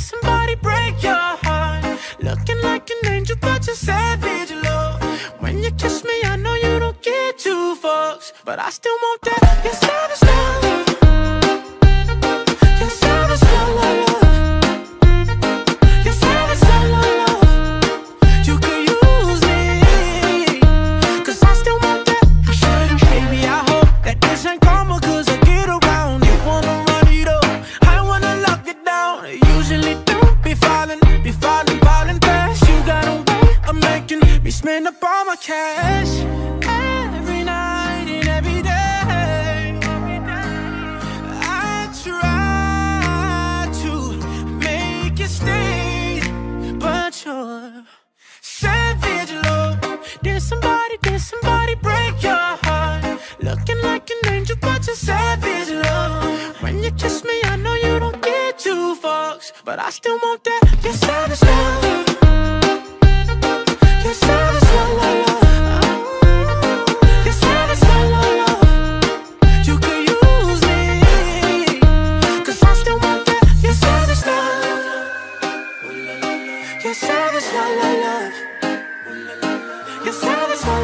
somebody break your heart? Looking like an angel, but you're savage, love. When you kiss me, I know you don't get two fucks, but I still want that. You're savage, love. You're savage, love, love, love. You're savage, love, love, love. You could use me, 'cause I still want that. Baby, I hope that this ain't karma, 'cause I get around. You wanna run it up, I wanna lock it down. I usually don't be falling fast. You got a way of making me spend up all my cash. Every night and every day, I try to make you stay, but you're savage, love. Did somebody break your heart? Looking like an angel, but you're savage, love. When you kiss me, I know you don't get two fucks, but I still want that. You're savage, love. You're savage, love, love, love. You're savage, love, love, love. You could use me, 'cause I still want that. You're savage, love. You're savage, love, love, love. You're savage, love.